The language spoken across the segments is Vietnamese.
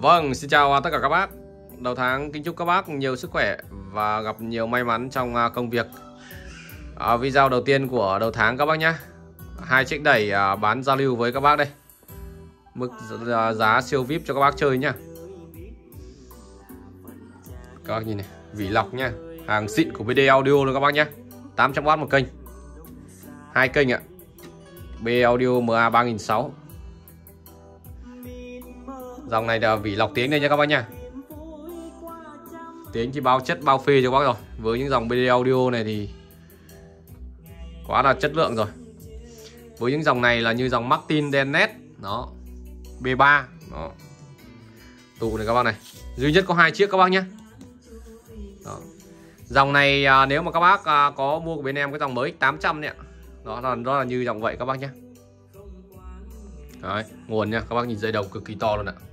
Vâng, xin chào tất cả các bác. Đầu tháng kính chúc các bác nhiều sức khỏe và gặp nhiều may mắn trong công việc. Video đầu tiên của đầu tháng các bác nhé. Hai chiếc đẩy bán giao lưu với các bác đây. Mức giá siêu VIP cho các bác chơi nhá. Các bác nhìn này, vỉ lọc nhá. Hàng xịn của BD Audio luôn các bác nhé. 800W một kênh. Hai kênh ạ. BD Audio MA 3006. Dòng này là vỉ lọc tiếng đây nha các bác nha. Tiếng thì bao chất bao phê cho các bác rồi. Với những dòng BD Audio này thì quá là chất lượng rồi. Với những dòng này là như dòng Martin Dennet đó, B3 đó. Tụ này các bác này, duy nhất có 2 chiếc các bác nhé. Đó. Dòng này nếu mà các bác có mua của bên em cái dòng mới X800 này, đó là như dòng vậy các bác nhé. Đấy, nguồn nha, các bác nhìn dây đồng cực kỳ to luôn ạ.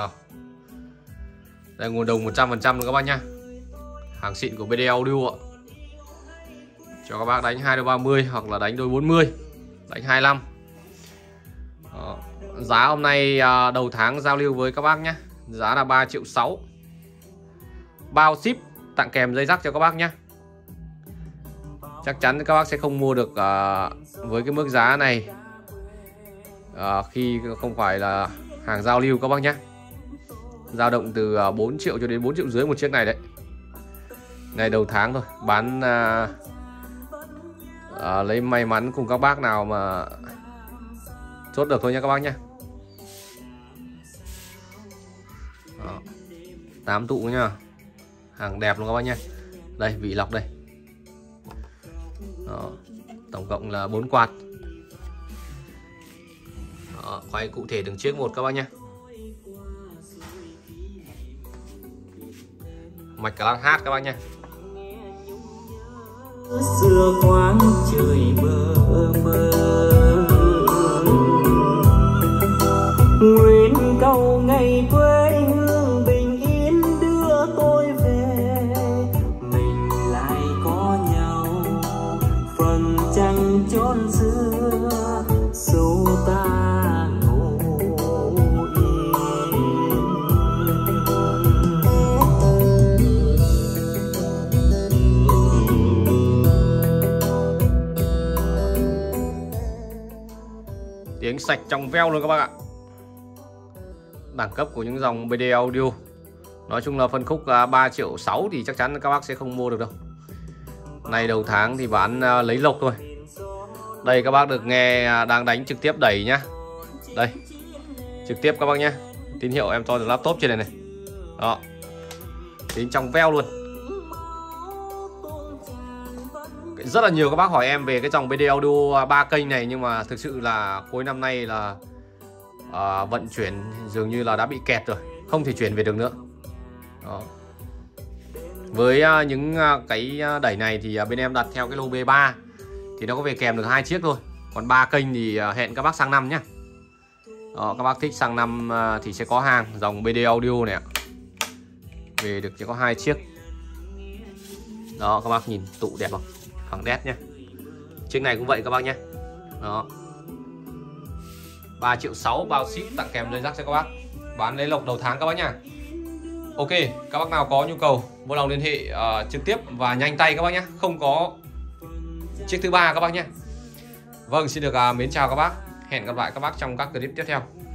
Đây nguồn đồng 100% luôn các bác nhá. Hàng xịn của BD Audio ạ. Cho các bác đánh 2 đôi 30 hoặc là đánh đôi 40, đánh 25. Đó. Giá hôm nay đầu tháng giao lưu với các bác nhé. Giá là 3,6 triệu. Bao ship tặng kèm dây rắc cho các bác nhé. Chắc chắn các bác sẽ không mua được với cái mức giá này khi không phải là hàng giao lưu các bác nhé. Dao động từ 4 triệu cho đến 4,5 triệu một chiếc này đấy. Ngày đầu tháng thôi, bán lấy may mắn cùng các bác nào mà chốt được thôi nha các bác nhé. 8 tụ nha. Hàng đẹp luôn các bác nhé. Đây, vỉ lọc đây. Đó. Tổng cộng là 4 quạt. Đó, quay cụ thể từng chiếc một các bác nhé. Mạch class H các bác nhé. Xưa khoáng trời mơ mơ, nguyện cầu ngày quê hương bình yên đưa tôi về, mình lại có nhau phần trăng tròn xưa số ta. Tiếng sạch trong veo luôn các bác ạ. Đẳng cấp của những dòng BD Audio. Nói chung là phân khúc 3,6 triệu thì chắc chắn các bác sẽ không mua được đâu. Này đầu tháng thì bán lấy lộc thôi. Đây các bác được nghe đang đánh trực tiếp đẩy nhá. Đây, trực tiếp các bác nhá. Tín hiệu em cho được laptop trên này này. Đó, tiếng trong veo luôn. Rất là nhiều các bác hỏi em về cái dòng BD Audio 3 kênh này, nhưng mà thực sự là cuối năm nay là vận chuyển dường như là đã bị kẹt rồi, không thể chuyển về được nữa. Đó. Với những cái đẩy này thì bên em đặt theo cái lô B3 thì nó có về kèm được 2 chiếc thôi. Còn 3 kênh thì hẹn các bác sang năm nhé. Đó, các bác thích sang năm thì sẽ có hàng dòng BD Audio này ạ. Về được chỉ có 2 chiếc. Đó, các bác nhìn tụ đẹp không? Phẳng đét nhé. Chiếc này cũng vậy các bác nhé. Đó, 3,6 triệu bao ship tặng kèm dây rắc cho các bác. Bán lấy lộc đầu tháng các bác nhá. Ok, các bác nào có nhu cầu vui lòng liên hệ trực tiếp và nhanh tay các bác nhé. Không có chiếc thứ ba các bác nhé. Vâng, xin được mến chào các bác. Hẹn gặp lại các bác trong các clip tiếp theo.